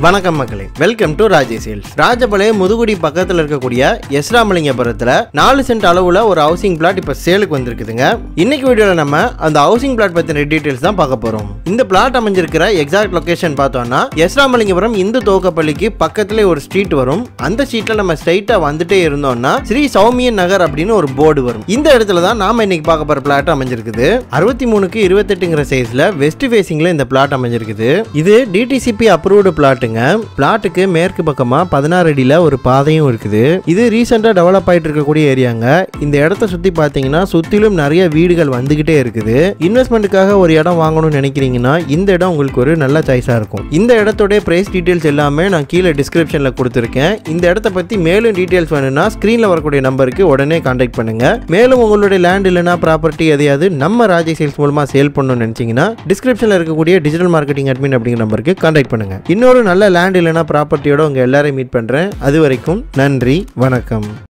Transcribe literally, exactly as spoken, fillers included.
வணக்கம் மக்களே, welcome to Rajai sales. Rajapalayam Mudhukudi பக்கத்தில் இருக்கக்கூடிய எஸ் ராமலிங்கபுரத்தில் நாலு சென்ட் அளவுல ஒரு ஹவுசிங் பிளாட் இப்ப சேலுக்கு வந்திருக்குதுங்க. இன்னைக்கு வீடியோல நம்ம அந்த ஹவுசிங் பிளாட் பத்தின டீடைல்ஸ் தான் பார்க்க போறோம். இந்த பிளாட் அமைஞ்சிருக்கிற எக்ஸாக்ட் லொகேஷன் பார்த்தோம்னா எஸ் ராமலிங்கபுரம் இந்து துவக்கப்பள்ளிக்கு பக்கத்துல ஒரு ஸ்ட்ரீட் வரும். அந்த ஸ்ட்ரீட்ல நம்ம ஸ்ட்ரைட்டா வந்துட்டே இருந்தோம்னா ஸ்ரீ சௌமியன் நகர் அப்படின்னு ஒரு போர்டு வரும். இந்த இடத்துல தான் நாம இன்னைக்கு பார்க்க போற பிளாட் அமைஞ்சிருக்குது. அறுபத்தி மூணுக்கு இருபத்தெட்டுங்கிற சைஸ்ல வெஸ்ட் ஃபேசிங்ல இந்த பிளாட் அமைஞ்சிருக்குது. இது D T C P approved plot. பிளாட்டுக்கு மேற்கு பக்கமா பதினாறு அடியில ஒரு பாதையும் இருக்குது. இது ரீசெண்டா டெவலப் ஆயிட்டு இருக்கக்கூடிய ஏரியாங்க. இந்த இடத்தை சுத்தி பாத்தீங்கன்னா சுத்திலும் நிறைய வீடுகள் வந்துகிட்டே இருக்குது. இன்வெஸ்ட்மெண்ட்டுக்காக ஒரு இடம் வாங்கணும்னு நினைக்கிறீங்கன்னா இந்த இடம் உங்களுக்கு ஒரு நல்ல சாய்ஸா இருக்கும். இந்த இடத்தோட பிரைஸ் டீடைல்ஸ் எல்லாமே நான் கீழே டிஸ்கிரிப்ஷன்ல கொடுத்திருக்கேன். இந்த இடத்தை பத்தி மேலும் டீடைல்ஸ் வேணும்னா ஸ்கிரீன்ல வரக்கூடிய நம்பருக்கு உடனே கான்டாக்ட் பண்ணுங்க. மேலும் உங்களுடைய லேண்ட் இல்லைனா ப்ராப்பர்ட்டி எதையாவது நம்ம ராஜை சேல்ஸ் மூலமா சேல் பண்ணணும்னு நினைச்சீங்கன்னா டிஸ்கிரிப்ஷன்ல இருக்கக்கூடிய டிஜிட்டல் மார்க்கெட்டிங் அட்மின் அப்படிங்கிற நம்பருக்கு கான்டாக்ட் பண்ணுங்க. இன்னொரு நல்ல லேண்ட் இல்லைனா ப்ராப்பர்ட்டியோட உங்க எல்லாரையும் மீட் பண்றேன். அது வரைக்கும் நன்றி, வணக்கம்.